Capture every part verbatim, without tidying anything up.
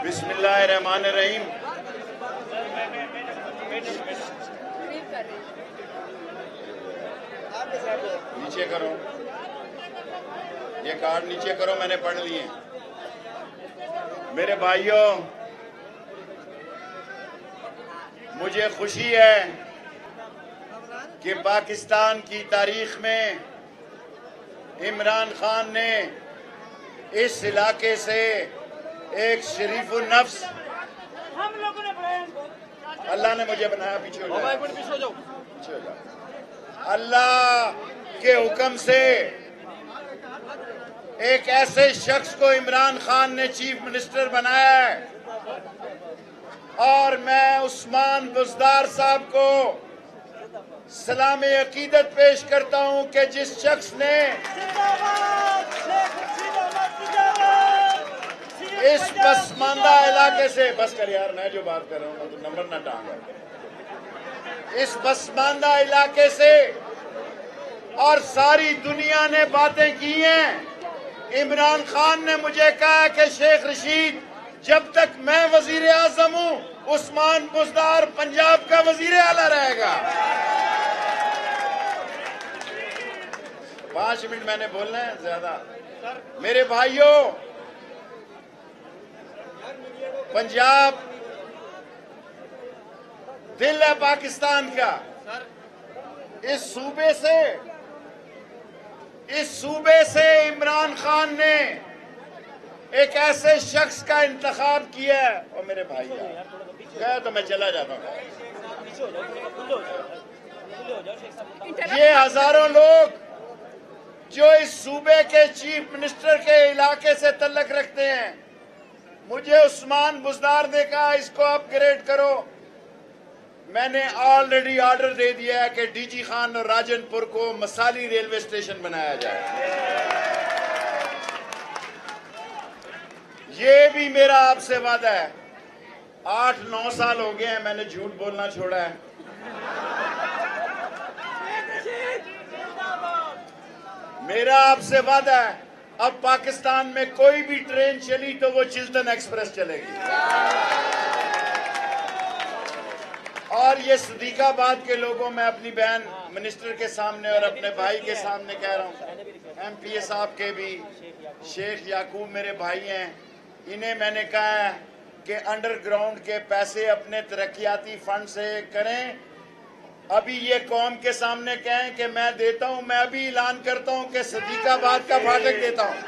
बिस्मिल्लाहिर्रहमानिर्रहीम। नीचे करो, ये कार्ड नीचे करो, मैंने पढ़ लिए। मेरे भाइयों, मुझे खुशी है कि पाकिस्तान की तारीख में इमरान खान ने इस इलाके से एक शरीफुन नफ्स, हम लोगों ने बनाया, अल्लाह ने मुझे बनाया, पीछे हो जाओ, पीछे हो जाओ, पीछे हो जाओ। अल्लाह के हुक्म से एक ऐसे शख्स को इमरान खान ने चीफ मिनिस्टर बनाया है, और मैं उस्मान बुज़दार साहब को सलाम अकीदत पेश करता हूं कि जिस शख्स ने इस पसमानदा इलाके से, बस कर यार, मैं जो बात कर रहा हूँ तो नंबर ना टांगा, इस पसमानदा इलाके से, और सारी दुनिया ने बातें की हैं। इमरान खान ने मुझे कहा कि शेख रशीद, जब तक मैं वजीर आजम हूं, उस्मान बुज़दार पंजाब का वजीर आला रहेगा। पांच मिनट मैंने बोलना है, ज्यादा। मेरे भाइयों, पंजाब दिल है पाकिस्तान का। इस सूबे से इस सूबे से इमरान खान ने एक ऐसे शख्स का इंतखाब किया है। और मेरे भाई गया तो मैं चला जाता हूँ। ये हजारों लोग जो इस सूबे के चीफ मिनिस्टर के इलाके से तल्लक रखते हैं, मुझे उस्मान बुज़दार ने कहा इसको अपग्रेड करो। मैंने ऑलरेडी ऑर्डर दे दिया है कि डीजी खान और राजनपुर को मसाली रेलवे स्टेशन बनाया जाए। ये भी मेरा आपसे वादा है। आठ नौ साल हो गए हैं मैंने झूठ बोलना छोड़ा है। मेरा आपसे वादा है, अब पाकिस्तान में कोई भी ट्रेन चली तो वो चिल्टन एक्सप्रेस चलेगी। और ये सदीकाबाद के लोगों, मैं अपनी बहन मिनिस्टर के सामने और अपने भाई के सामने कह रहा हूँ, एमपीए साहब के भी, शेख याकूब मेरे भाई हैं, इन्हें मैंने कहा है कि अंडरग्राउंड के पैसे अपने तरक्याती फंड से करें। अभी ये कौम के सामने कहें कि मैं देता हूं, मैं अभी ऐलान करता हूं कि सदीकाबाद का फाटक देता हूं।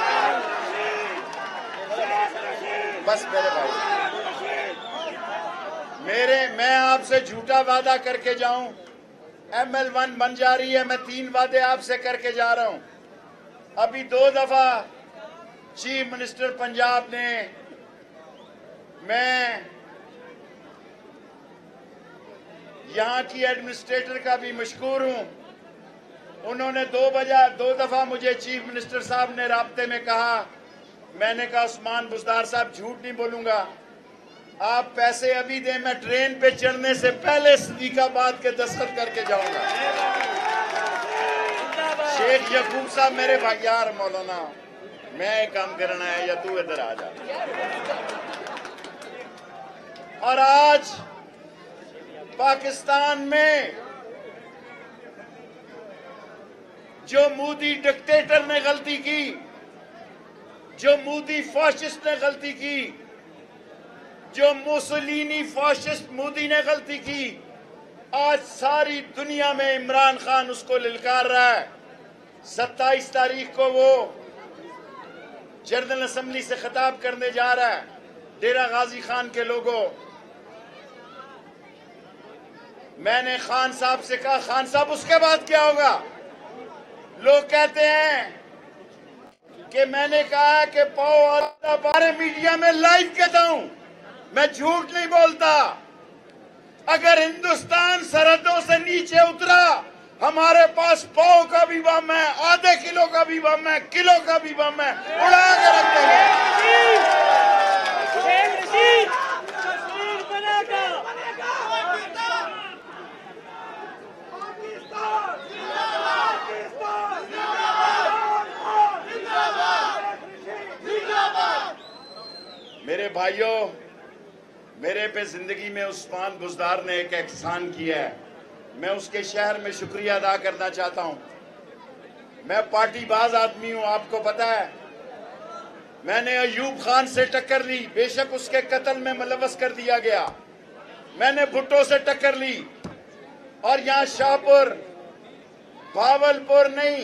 बस मेरे भाई, मेरे मैं आपसे झूठा वादा करके जाऊं, एम एल वन बन जा रही है, मैं तीन वादे आपसे करके जा रहा हूं। अभी दो दफा चीफ मिनिस्टर पंजाब ने, मैं यहाँ की एडमिनिस्ट्रेटर का भी मशकूर हूँ, उन्होंने दो बजा दो दफा मुझे चीफ मिनिस्टर साहब ने राब्ते में कहा। मैंने कहा उस्मान बुज़दार साहब झूठ नहीं बोलूंगा, आप पैसे अभी दें, मैं ट्रेन पे चढ़ने से पहले सदीकाबाद के दस्तखत करके जाऊंगा। शेख याकूब साहब मेरे भाई, यार मौलाना मैं एक काम करना है या तू इधर आ जा। और आज पाकिस्तान में जो मोदी डिक्टेटर ने गलती की, जो मोदी फाशिस्ट ने गलती की, जो मुसोलिनी फाशिस्ट मोदी ने गलती की, आज सारी दुनिया में इमरान खान उसको ललकार रहा है। सत्ताईस तारीख को वो जनरल असेंबली से खिताब करने जा रहा है। डेरा गाजी खान के लोगों, मैंने खान साहब से कहा, खान साहब उसके बाद क्या होगा? लोग कहते हैं कि मैंने कहा कि पाओ और बारे मीडिया में लाइव कहता हूं, मैं झूठ नहीं बोलता। अगर हिंदुस्तान सरहदों से नीचे उतरा, हमारे पास पाव का भी बम है, आधे किलो का भी बम है, किलो का भी बम है, उड़ा के रख देंगे। मेरे भाई भाइयों, मेरे पे जिंदगी में उस्मान बुज़दार ने एक एहसान किया है, मैं उसके शहर में शुक्रिया अदा करना चाहता हूं। मैं पार्टी बाज आदमी हूं, आपको पता है। मैंने अयूब खान से टक्कर ली, बेशक उसके कत्ल में मुलव्वस कर दिया गया। मैंने भुट्टो से टक्कर ली, और यहां शाहपुर, भावलपुर नहीं,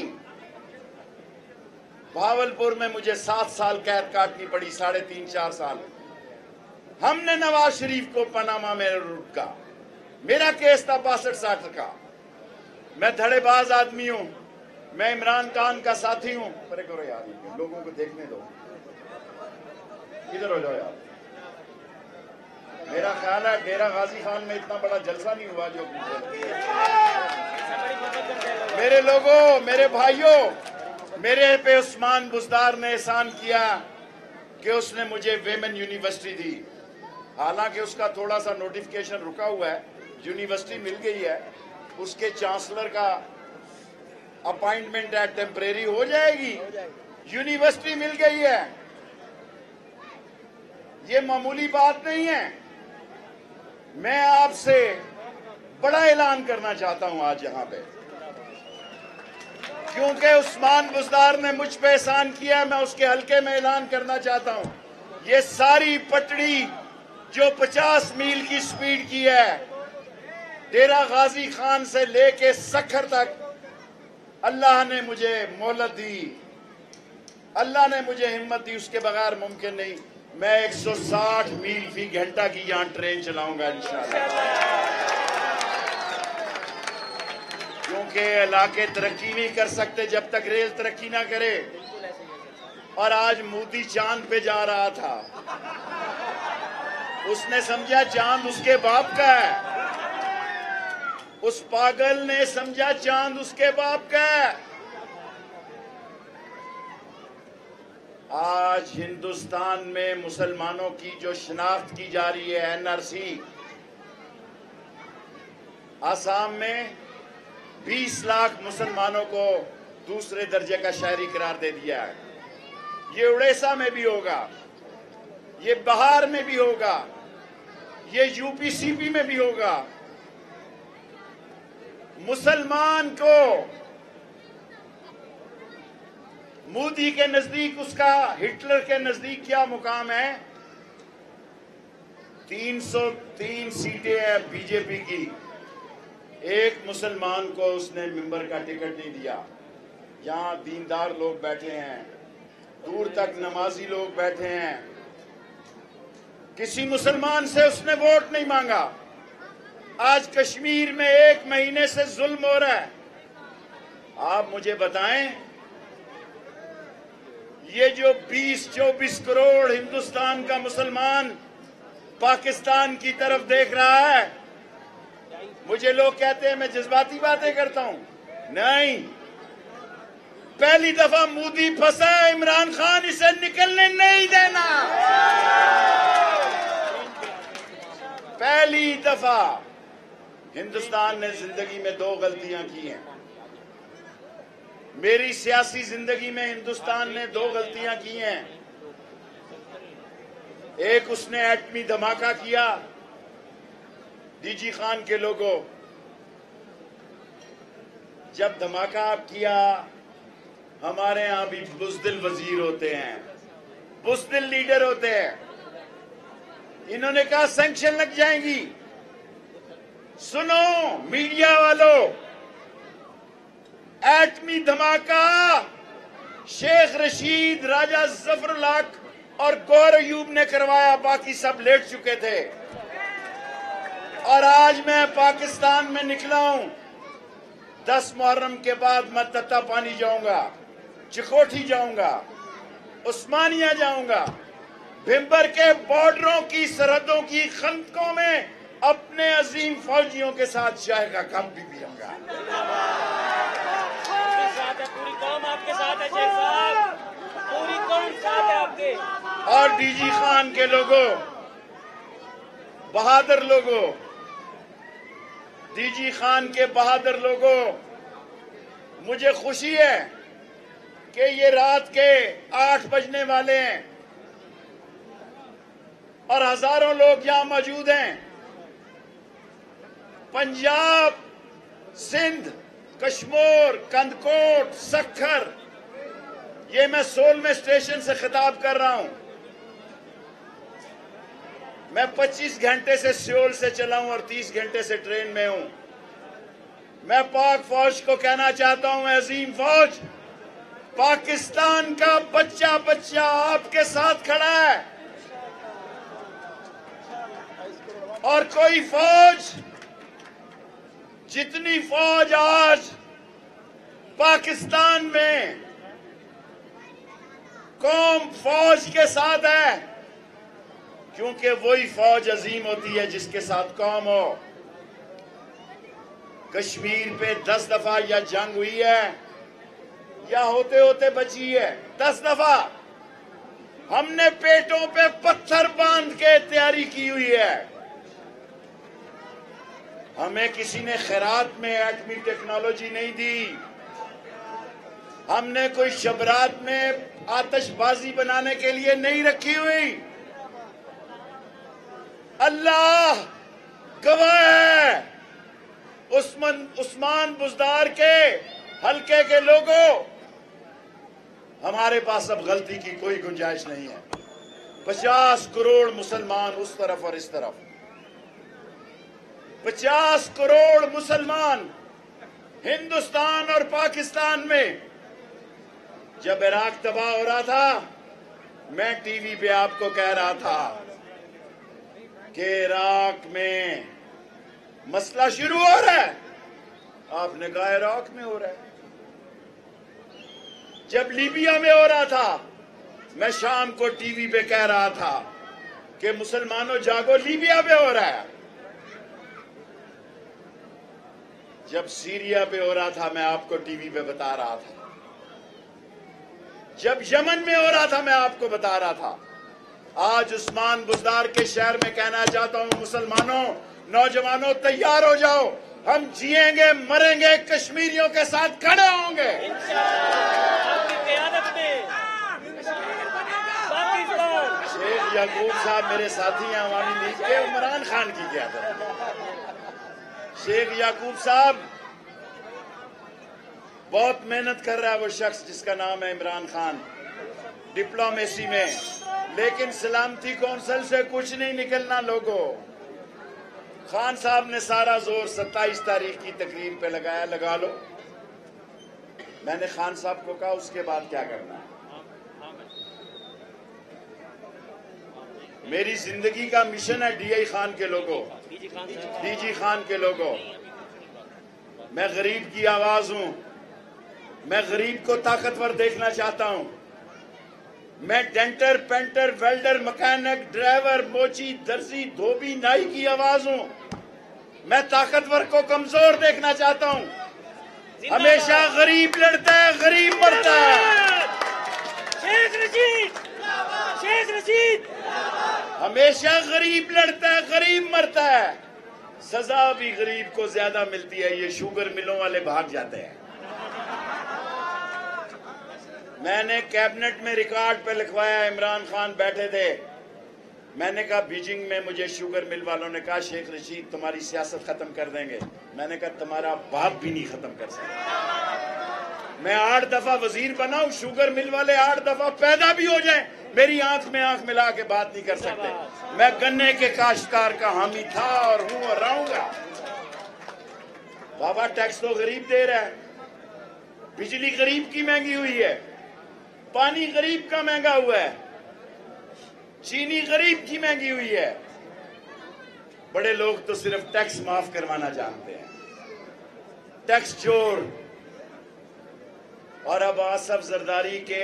भावलपुर में मुझे सात साल कैद काटनी पड़ी, साढ़े तीन चार साल। हमने नवाज शरीफ को पनामा में रोका, मेरा केस था बासठ साठ का। मैं धड़ेबाज आदमी हूं, मैं इमरान खान का साथी हूं। परे करो यार, लोगों को देखने दो, इधर हो जाओ यार। मेरा ख्याल है डेरा गाजी खान में इतना बड़ा जलसा नहीं हुआ जो मेरे लोगों, मेरे भाइयों, मेरे पे उस्मान बुज़दार ने एहसान किया कि उसने मुझे वेमेन यूनिवर्सिटी दी। हालांकि उसका थोड़ा सा नोटिफिकेशन रुका हुआ है, यूनिवर्सिटी मिल गई है, उसके चांसलर का अपॉइंटमेंट है, टेम्परेरी हो जाएगी, यूनिवर्सिटी मिल गई है। ये मामूली बात नहीं है। मैं आपसे बड़ा ऐलान करना चाहता हूं आज यहां पे, क्योंकि उस्मान बुज़दार ने मुझ पे एहसान किया, मैं उसके हल्के में ऐलान करना चाहता हूं। ये सारी पटड़ी जो पचास मील की स्पीड की है, डेरा गाजी खान से लेके सखर तक, अल्लाह ने मुझे मोहलत दी, अल्लाह ने मुझे हिम्मत दी, उसके बगैर मुमकिन नहीं। मैं एक सौ साठ मील फी घंटा की यहां ट्रेन चलाऊंगा इंशाअल्लाह, क्योंकि इलाके तरक्की नहीं कर सकते जब तक रेल तरक्की ना करे। और आज मोदी चांद पे जा रहा था, उसने समझा चांद उसके बाप का है, उस पागल ने समझा चांद उसके बाप का है। आज हिंदुस्तान में मुसलमानों की जो शिनाख्त की जा रही है, एनआरसी, आसाम में बीस लाख मुसलमानों को दूसरे दर्जे का शहरी करार दे दिया है। ये उड़ीसा में भी होगा, ये बिहार में भी होगा, ये यूपी सीपी में भी होगा। मुसलमान को मोदी के नजदीक, उसका हिटलर के नजदीक क्या मुकाम है? तीन सौ तीन सीटें हैं बीजेपी की, एक मुसलमान को उसने मेंबर का टिकट नहीं दिया। यहां दीनदार लोग बैठे हैं, दूर तक नमाजी लोग बैठे हैं, किसी मुसलमान से उसने वोट नहीं मांगा। आज कश्मीर में एक महीने से जुल्म हो रहा है। आप मुझे बताएं, ये जो बीस चौबीस करोड़ हिंदुस्तान का मुसलमान पाकिस्तान की तरफ देख रहा है, मुझे लोग कहते हैं मैं जज्बाती बातें करता हूं, नहीं। पहली दफा मोदी फंसा, इमरान खान इसे निकलने नहीं देना। पहली दफा हिंदुस्तान ने जिंदगी में दो गलतियां की हैं। मेरी सियासी जिंदगी में हिंदुस्तान ने दो गलतियां की हैं। एक, उसने एटमी धमाका किया, डीजी खान के लोगों, जब धमाका आप किया, हमारे यहां भी बुज़दिल वजीर होते हैं, बुज़दिल लीडर होते हैं, इन्होंने कहा सैंक्शन लग जाएंगी। सुनो मीडिया वालों, एटमी धमाका शेख रशीद, राजा जफरुल्लाह और गौर अयूब ने करवाया, बाकी सब लेट चुके थे। और आज मैं पाकिस्तान में निकला हूं, दस मुहर्रम के बाद मैं तत्ता पानी जाऊंगा, चिकोठी जाऊंगा, उस्मानिया जाऊंगा, भिम्बर के बॉर्डरों की, सरहदों की खंदकों में अपने अजीम फौजियों के साथ चाय का कप भी पीऊंगा। पूरी कौम आपके साथ है शेख साहब, पूरी कौम साथ है आपके। और डीजी खान के लोगों, बहादुर लोगों, डीजी खान के बहादुर लोगों, मुझे खुशी है कि ये रात के आठ बजने वाले हैं। और हजारों लोग यहां मौजूद हैं। पंजाब, सिंध, कश्मीर, कंदकोट, सक्खर, ये मैं सोलहवें स्टेशन से खिताब कर रहा हूं। मैं पच्चीस घंटे से सियोल से चला हूं और तीस घंटे से ट्रेन में हूं। मैं पाक फौज को कहना चाहता हूं, अजीम फौज, पाकिस्तान का बच्चा बच्चा आपके साथ खड़ा है और कोई फौज, जितनी फौज आज पाकिस्तान में कौम फौज के साथ है, क्योंकि वही फौज अजीम होती है जिसके साथ कौम हो। कश्मीर पे दस दफा या जंग हुई है या होते होते बची है। दस दफा हमने पेटों पे पत्थर बांध के तैयारी की हुई है। हमें किसी ने खैरात में एटमी टेक्नोलॉजी नहीं दी। हमने कोई शबरात में आतिशबाजी बनाने के लिए नहीं रखी हुई। अल्लाह गवाह है, उस्मान उस्मान बुजदार के हल्के के लोगों, हमारे पास अब गलती की कोई गुंजाइश नहीं है। पचास करोड़ मुसलमान उस तरफ और इस तरफ, पचास करोड़ मुसलमान हिंदुस्तान और पाकिस्तान में। जब इराक तबाह हो रहा था, मैं टीवी पे आपको कह रहा था कि इराक में मसला शुरू हो रहा है। आपने कहा इराक में हो रहा है। जब लीबिया में हो रहा था, मैं शाम को टीवी पे कह रहा था कि मुसलमानों जागो, लीबिया में हो रहा है। जब सीरिया पे हो रहा था, मैं आपको टीवी पे बता रहा था। जब यमन में हो रहा था, मैं आपको बता रहा था। आज उस्मान बुजदार के शहर में कहना चाहता हूं, मुसलमानों, नौजवानों, तैयार हो जाओ। हम जिएंगे मरेंगे, कश्मीरियों के साथ खड़े होंगे। शेख याकूब साहब मेरे साथी हैं अवामी लीग के, इमरान खान की क़यादत। शेख याकूब साहब बहुत मेहनत कर रहा है, वो शख्स जिसका नाम है इमरान खान, डिप्लोमेसी में, लेकिन सलामती कौंसिल से कुछ नहीं निकलना। लोगों, खान साहब ने सारा जोर सत्ताईस तारीख की तकरीर पे लगाया, लगा लो। मैंने खान साहब को कहा उसके बाद क्या करना है। मेरी जिंदगी का मिशन है डी आई खान के लोगों, डीजी खान के लोगों। मैं गरीब की आवाज हूं। मैं गरीब को ताकतवर देखना चाहता हूं। मैं डेंटर, पेंटर, वेल्डर, मैकेनिक, ड्राइवर, मोची, दर्जी, धोबी, नाई की आवाज हूं। मैं ताकतवर को कमजोर देखना चाहता हूं। हमेशा गरीब लड़ता है, गरीब मरता है। शेख रशीद, शेख रशीद, हमेशा गरीब लड़ता है, गरीब मरता है। सजा भी गरीब को ज्यादा मिलती है। ये शुगर मिलों वाले भाग जाते हैं। मैंने कैबिनेट में रिकॉर्ड पे लिखवाया, इमरान खान बैठे थे। मैंने कहा बीजिंग में मुझे शुगर मिल वालों ने कहा शेख रशीद तुम्हारी सियासत खत्म कर देंगे। मैंने कहा तुम्हारा बाप भी नहीं खत्म कर सकता। मैं आठ दफा वजीर बना हूं, शुगर मिल वाले आठ दफा पैदा भी हो जाए, मेरी आंख में आंख मिला के बात नहीं कर सकते। मैं गन्ने के काश्तकार का हामी था और हूं और रहूंगा। बाबा टैक्स तो गरीब दे रहा है, बिजली गरीब की महंगी हुई है, पानी गरीब का महंगा हुआ है, चीनी गरीब की महंगी हुई है। बड़े लोग तो सिर्फ टैक्स माफ करवाना जानते हैं, टैक्स चोर। और अब आसफ जरदारी के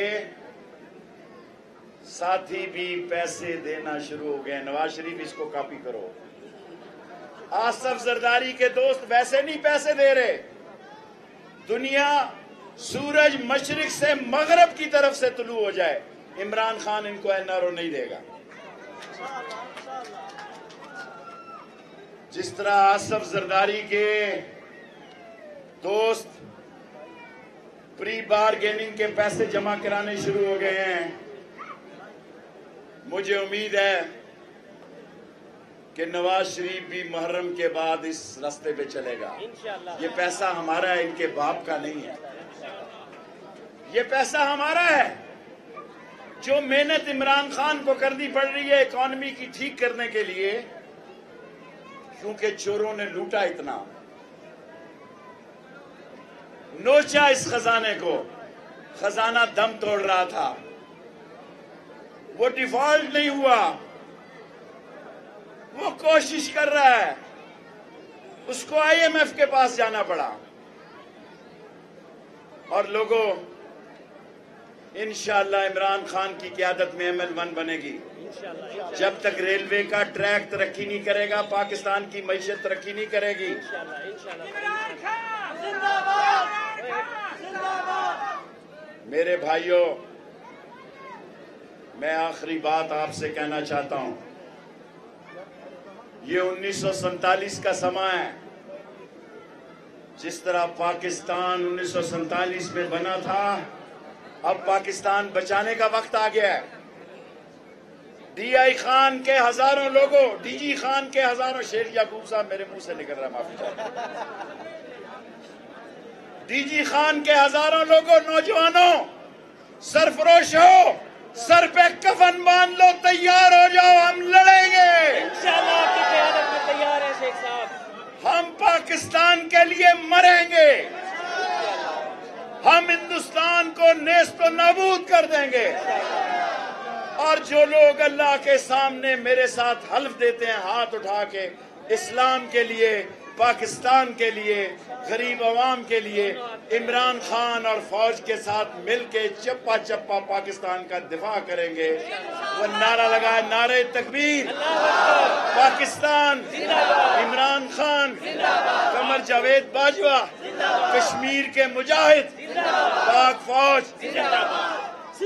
साथी भी पैसे देना शुरू हो गए। नवाज शरीफ इसको कॉपी करो। आसफ जरदारी के दोस्त वैसे नहीं पैसे दे रहे। दुनिया सूरज मशरिक से मगरब की तरफ से तुलू हो जाए, इमरान खान इनको एन आर ओ नहीं देगा। जिस तरह आसफ जरदारी के दोस्त प्री बारगेनिंग के पैसे जमा कराने शुरू हो गए हैं, मुझे उम्मीद है कि नवाज शरीफ भी मुहर्रम के बाद इस रास्ते पे चलेगा। इंशाअल्लाह। ये पैसा हमारा है, इनके बाप का नहीं है। ये पैसा हमारा है। जो मेहनत इमरान खान को करनी पड़ रही है इकॉनमी की ठीक करने के लिए, क्योंकि चोरों ने लूटा इतना, नोचा इस खजाने को, खजाना दम तोड़ रहा था, वो डिफॉल्ट नहीं हुआ, वो कोशिश कर रहा है, उसको आईएमएफ के पास जाना पड़ा। और लोगों, इंशाअल्लाह इमरान खान की क़यादत में एम एल वन बनेगी। जब तक रेलवे का ट्रैक तरक्की नहीं करेगा, पाकिस्तान की मईशत तरक्की नहीं करेगी। मेरे भाइयों, मैं आखिरी बात आपसे कहना चाहता हूं, ये उन्नीस सौ सैंतालीस का समा है। जिस तरह पाकिस्तान उन्नीस सौ सैंतालीस में बना था, अब पाकिस्तान बचाने का वक्त आ गया है। डीआई खान के हजारों लोगों, डीजी खान के हजारों, शेर याकूब साहब मेरे मुंह से निकल रहा, माफी चाहता। डीजी खान के हजारों लोगों, नौजवानों, सरफरोश हो, सर पे कफन बांध लो, तैयार हो जाओ, हम लड़ेंगे। इंशाअल्लाह आपकी क़यादत में तैयार है शेख साहब। हम पाकिस्तान के लिए मरेंगे। हम हिंदुस्तान को नेस्तो नाबूद कर देंगे। और जो लोग अल्लाह के सामने मेरे साथ हल्फ देते हैं हाथ उठा के, इस्लाम के लिए, पाकिस्तान के लिए, गरीब अवाम के लिए, इमरान खान और फौज के साथ मिलके चप्पा चप्पा पाकिस्तान का दिफा करेंगे। वो नारा लगा, नारे तकबीर, पाकिस्तान, इमरान खान, कमर जावेद बाजवा, कश्मीर के मुजाहिद, पाक फौज।